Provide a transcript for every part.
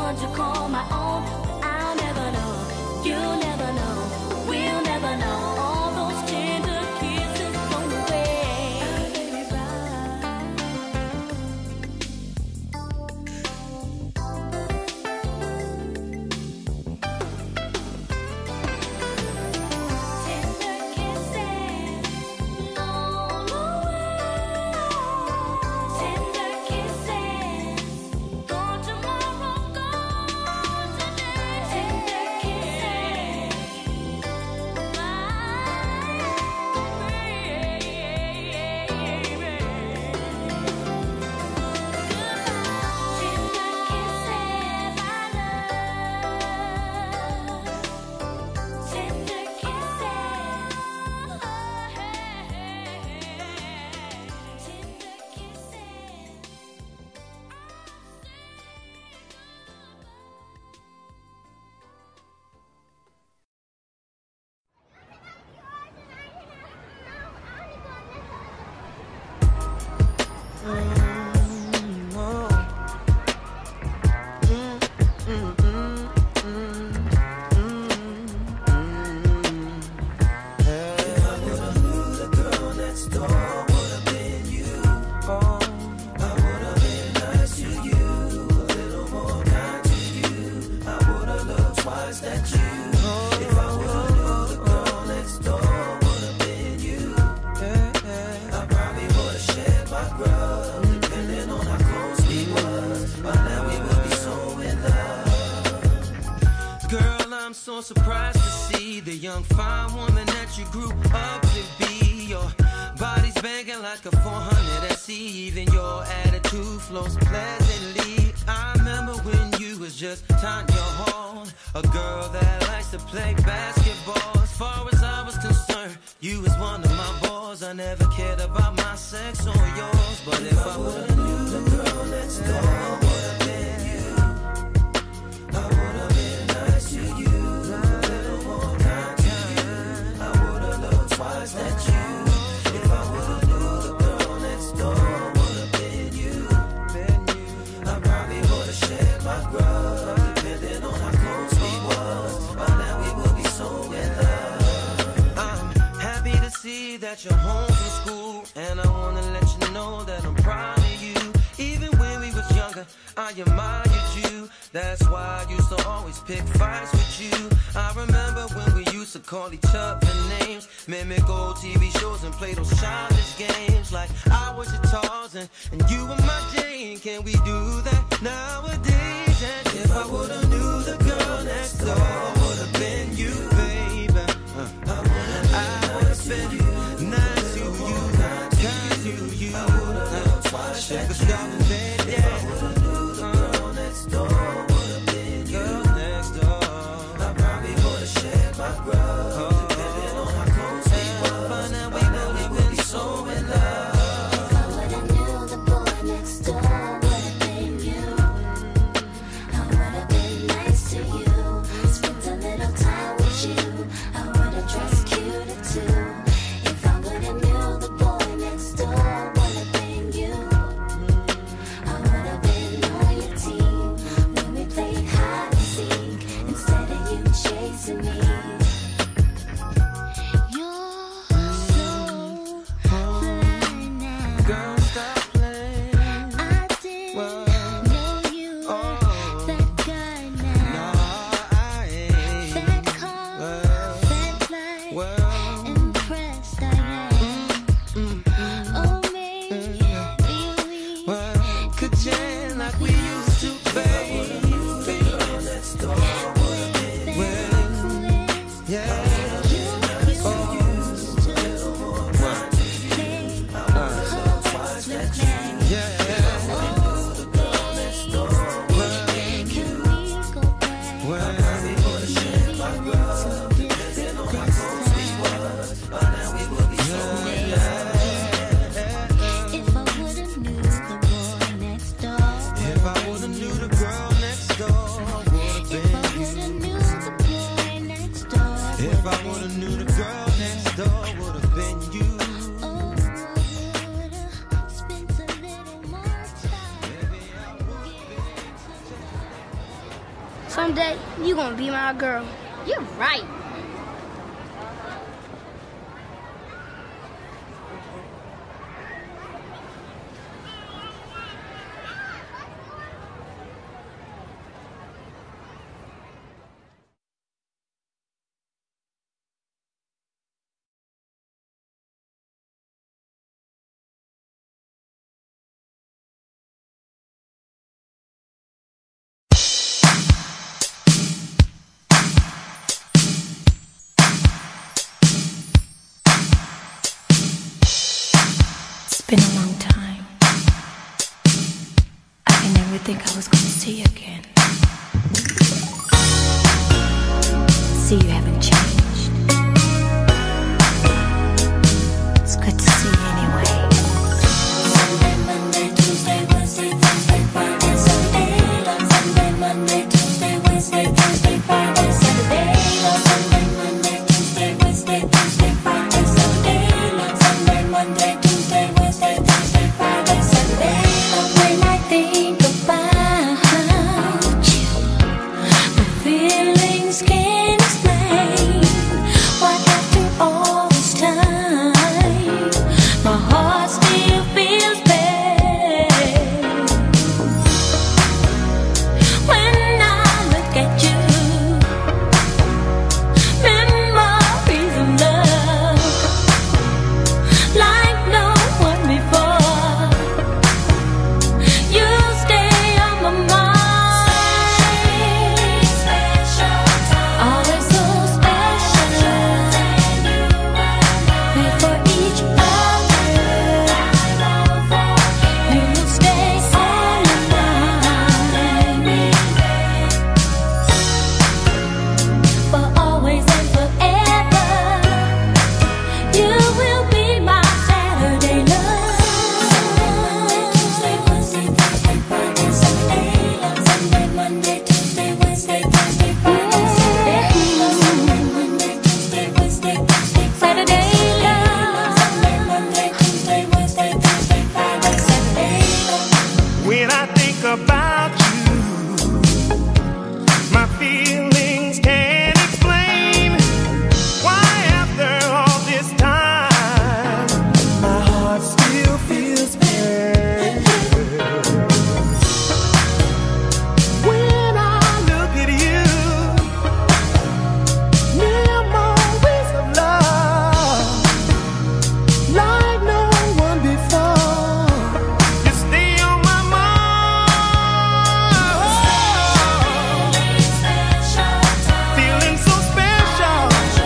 ones you call my own. But I'll never know, you'll never know, we'll never know. All those tender kisses on the way. I'm so surprised to see the young fine woman that you grew up to be. Your body's banging like a 400 SE. Even your attitude flows pleasantly. I remember when you was just Tanya Hall, a girl that likes to play basketball. As far as I was concerned, you was one of my boys. I never cared about my sex or yours, but if I would've knew the girl next door would've been you, I would've been nice to you. Twice that you, if I would've knew the girl next door would've been you, I probably would've shared my grub. Depending on how close we was, by now we would be so in love. I'm happy to see that you're home from school, and I wanna let you know that I'm proud of you. Even when we was younger, I admired you. That's why I used to always pick fights with you. I remember when we used to call each other names, mimic old TV shows and play those childish games. Like I was your Tarzan and you were my Jane. Can we do that nowadays? And if I would've knew the girl next door would've been you, baby, I would've been nice to you, kind to you. I would've twice that you, if I would've knew the girl next door would've been you, girl next door, I probably would've shared my grub. Depending on how close we was, by now we know we would be so in love. If I would've knew the boy next door would've been you, I would've been nice to you, spent a little time with you, I would've dressed cuter too. If I would've knew the boy next door would've been you, I would've been on your team when we played hide and seek instead of you chasing me. You're so fly now. Girl, stop playing. I didn't know you were that guy now. No, I ain't. That calm, that light, Well, impressed I am. Oh, maybe we well, could jam like we used to, baby. Girl next door would've been well, yeah. If I would've knew the girl next door would've been you. Oh, I would've spent a little more time. Maybe I would've been. someday you gonna be my girl. You're right. Been a long time. I can never think I was gonna see you again. See, you haven't changed. It's good to see you anyway. Sunday, Monday, Tuesday, Wednesday, Thursday, Friday, Saturday. Sunday, Monday, Tuesday, Wednesday, Thursday, Friday, Saturday. Sunday, Monday, Tuesday, Wednesday, Thursday, Friday, Saturday. Sunday, Monday, Tuesday, Wednesday, Thursday, Friday, Saturday. When I think about you, my feelings can't explain why after all this time my heart still feels pain. When I look at you, memories of love like no one before. You stay on my mind. Always so special. Wait for each other. You will stay on my mind. For always and forever. You will be my Saturday love. Sunday, Tuesday, Wednesday, Thursday, Friday, Saturday. Sunday, Monday, Tuesday, Wednesday, Thursday, Friday, Saturday. Sunday, Monday, Tuesday, Wednesday, Thursday, Saturday. Sunday, Monday, Tuesday, Wednesday, Thursday, Friday, Saturday. When I think about you, my feelings can't explain why after all this time my heart still feels pain. When I look at you, memories of love like no one before. You stay on my mind. Feeling so special.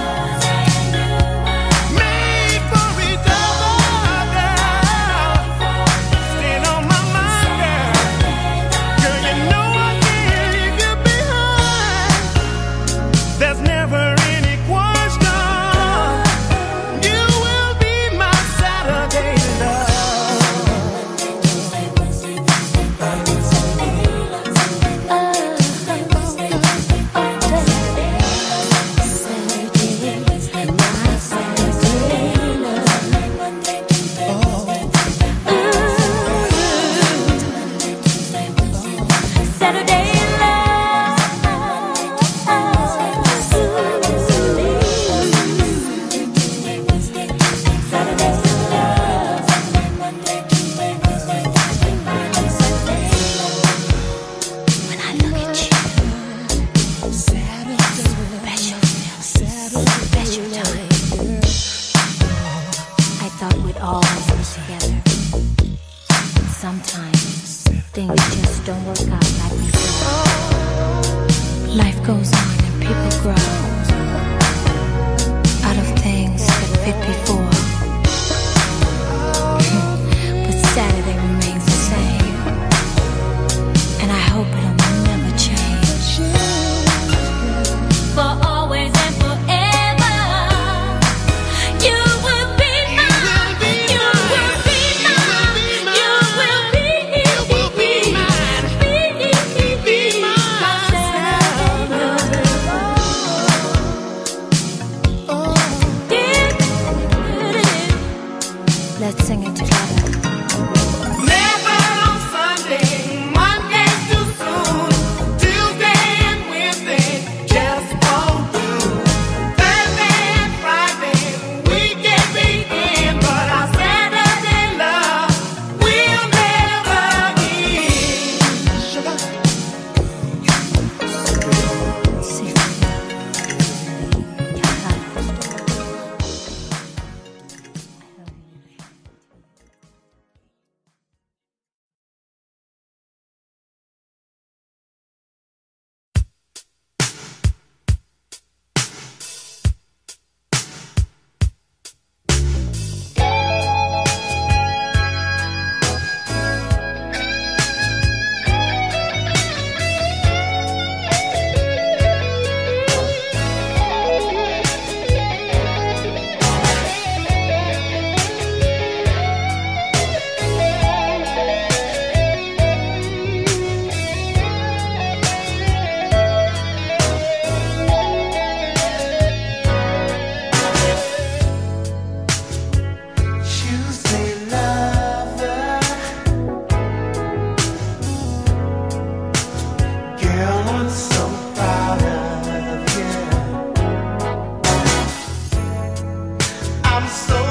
Made for each other, girl. Staying on my mind, girl. Girl, you know I can't leave you behind. There's never any question. You will be my Saturday love. Saturday when I look at you, special time. I thought we'd always be together. Sometimes things just don't work out like we thought. Life goes on and people grow out of things that fit before. But Saturday remains the same, and I hope it'll never change. For always and forever, you will be mine. You will be mine. You will be mine. Be mine. so